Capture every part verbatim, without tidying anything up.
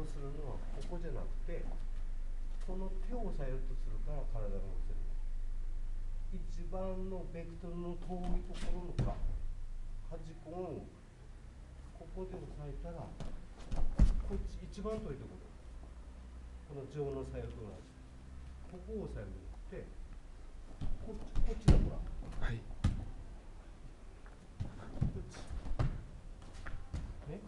するのはここじゃなくて、この手を押さえようとするから体が乗せる。一番のベクトルの遠いところのか端っこをここで押さえたら、こっち一番遠いところ、この上の作用と同じ、ここを押さえるんじゃなくて、こっちこっちだほら、 はい、 こっちね、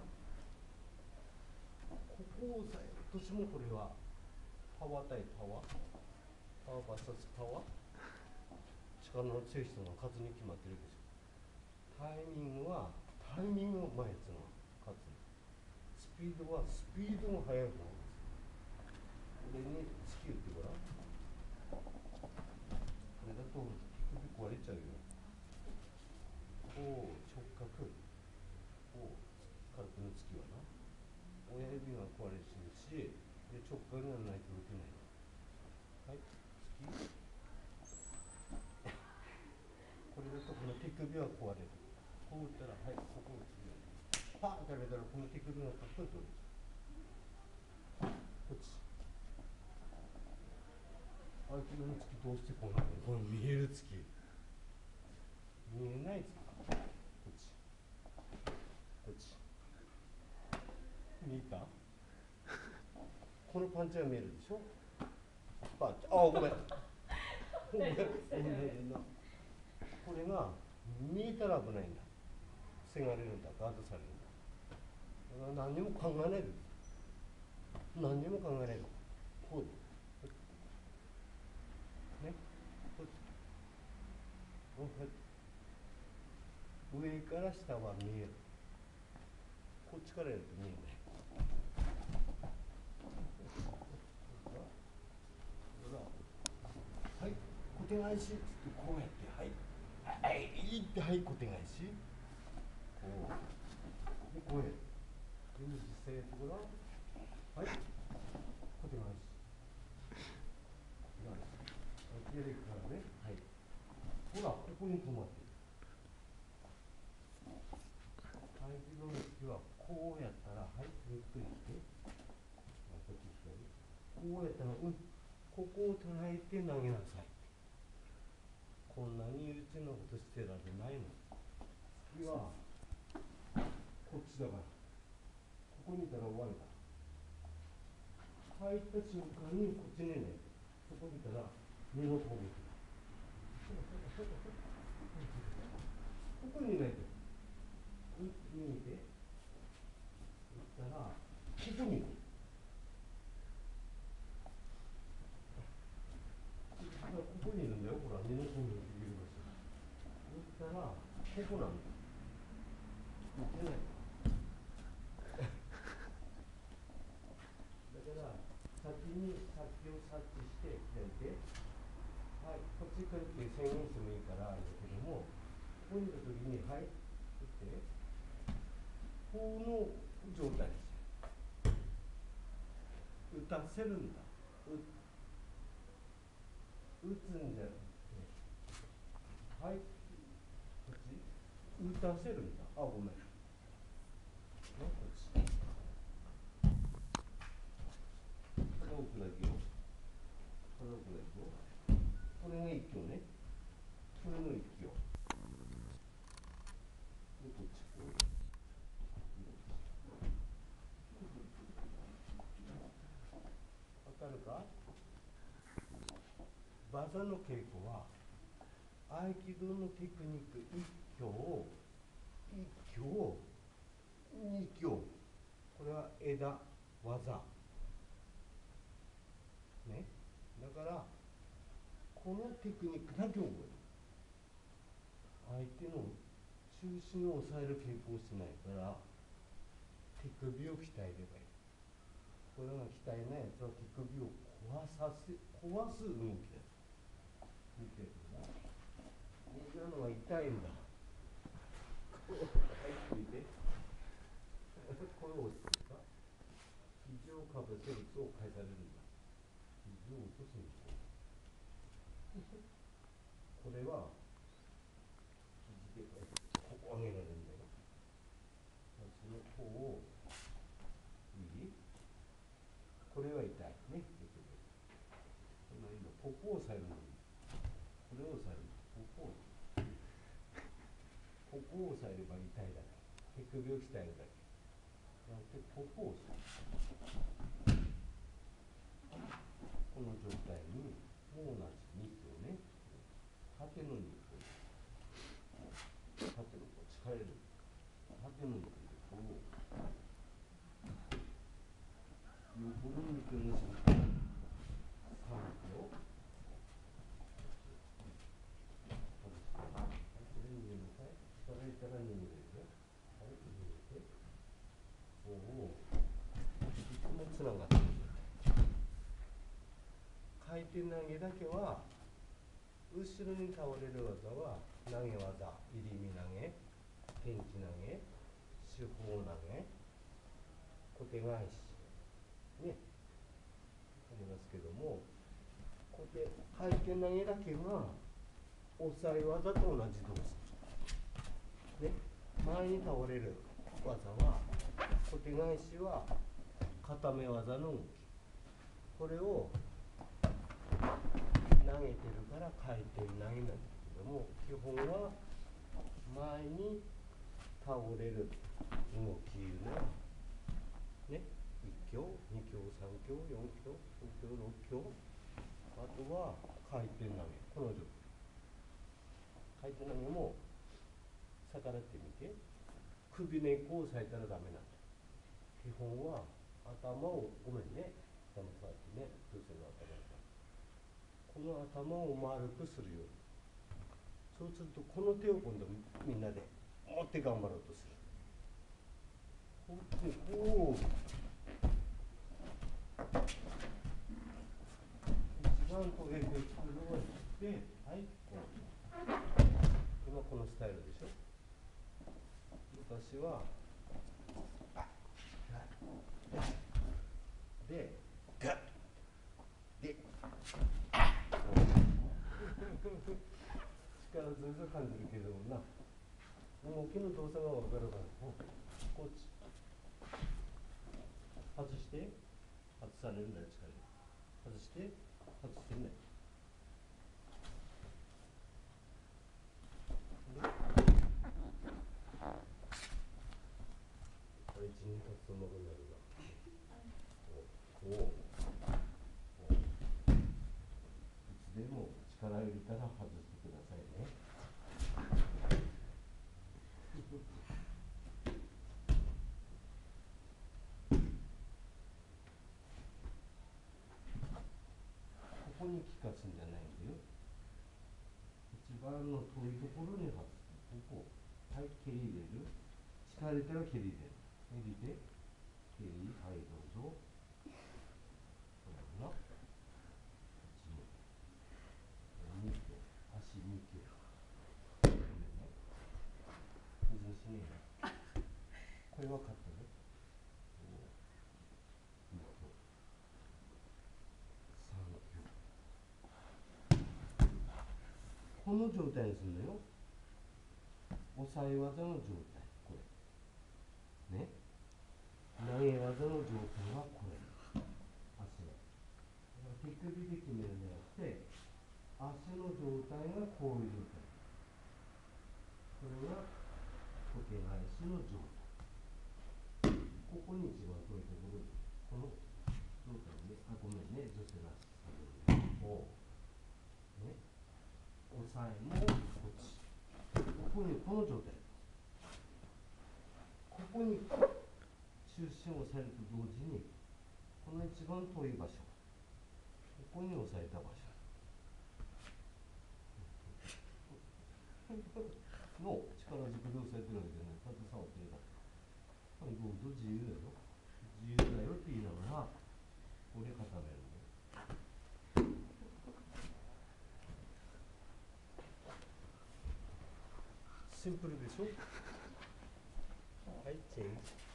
ここを押さえるとしても、これはパワー対パワー、パワー ブイエス パワー、力の強い人の数に決まってるでしょ。タイミングはタイミングを前つの勝つ。スピードはスピードが速い方です。これに突き打ってごらん。これだと手首壊れちゃうよ。こう直角、こう軽くの突きはな、親指が壊れてるし、で直角がないと打てない。はい、突き。これだとこの手首は壊れる。こう打ったら、はい、ここを打つよ。パーンってやめたら、この手首がかっこいいと打つ。こっち。相手の突きどうしてこうなるの？この見える突き。見えない突き。こっち。こっち。見えた？このパンチは見えるでしょ？パンチ。あ、ごめん。ごめん。ごめん。これが見えたら危ないんだ。防がれるんだ。ガードされるんだ。だから何にも考えないで。何にも考えないで。こうで。ね。こっち。上から下は見える。こっちからやると見えない。はい、小手返しってこうやって、はい。はい、いって、はい、小手返し。こう。で、こうやる。で、実際やってごらん。はい。小手返し。小手返し。やるからね。はい。ほら、ここに止まってる。相手の突きはこうやったら、はい、ゆっくりして。こっち左。こうやったら、うん。ここを捉えて投げなさい。こんなに憂鬱なことしてられないの。次はこっちだから、ここにいたら終わりだ。入った瞬間にこっちにね、そこにいたら目の方向く。ここにいないと、見えて、そしたらここに行く。ここにいるんだよ、ほら、目の方にいる場所。そしたらここなんだ。打てない。だから先に先を察知して左手、はい、こっち来るって宣言してもいいからあれだけども、ここにいたときに、はい、打って、この状態ですよ。打たせるんだ。打打つんじゃなくて、はい、こっち、打たせるんだ。あ、ごめん。ね、こっち。体を奥だけよ。体を奥だけよ。これが一挙ね。これの一挙。で、こっちこう。わかるか？技の稽古は合気道のテクニック一挙を一挙を二挙、これは枝技ね。だからこのテクニックだけ覚える。相手の中心を抑える稽古をしないから手首を鍛えればいい。これが鍛えないやつは手首を壊させ壊す動きです。見てるな。右のは痛いんだ。はい、見て。これを押すか。肘をかぶせると返されるんだ。肘を落とすんです。これは肘でここ上げられるんだよ。その方をいい。 れを押さえる。ここをここを押さえれば痛いだけ。手首を鍛えるだけ。なのでここを押さえる。この状態にもう同じ肉をね、縦の肉を縦のこう力入れる。縦の肉でこう横の肉の仕事をさんびょう外して、はい、これに入れなさい。力入れたらに入れるよ。はい、入れて、こういつもつながってる。回転投げだけは後ろに倒れる技は投げ技、入り身投げ、天地投げ、手法投げ、小手返しね、ありますけども、小手回転投げだけは抑え技と同じ動作ね。前に倒れる技は小手返しは固め技の動き、これを投げてるから回転投げなんですけども、基本は前に倒れる動きいうのはね、いっ強、に強、さん強、よん強、ご強、ろっ強、あとは回転投げ、この状態。回転投げも逆らってみて、首根っこを押さえたらダメなんだ。基本は頭を、ごめんね、頭触ってね、女性の頭をこの頭を丸くするように。そうするとこの手を今度みんなで持って頑張ろうとする。こうやってこう一番こうエフェクトをして、はい、こう今このスタイルでしょ。昔はでガッで力強さ感じるけどもな、動きの動作が分かるから、こっち外して外されるんだよ、力外して外してんだよ。これ一二発とうまくなるな。こうこういつでも力入れたら外してくださいね。ここに効かすんじゃないんだよ。一番の遠いところに外す。ここ、はい、蹴り入れる。力入れたら蹴り入れる。蹴りで、蹴り、はい、どうぞ。これな。こっちに。に強、足に強。ごめんね。水しねえな。これはカットね。に強。さん強。この状態にするのよ。押さえ技の状態、これ。ね。投げ技の状態はこれ。足の。手首で決めるんじゃなくて、足の状態がこういう状態。これが小手返しの状態。ここに一番遠いところに、この状態で、あ、ごめんね、女性の足下げる。こう。ね。押さえもこっち。ここにこの状態。ここに中心を押さえると同時に、この一番遠い場所、ここに押さえた場所の力軸で押さえてるわけじゃない。ただ触ってるだけ。はい、どうぞ、自由だよ。自由だよって言いながら、これ固めるんだよ。シンプルでしょ。はい、チェンジ。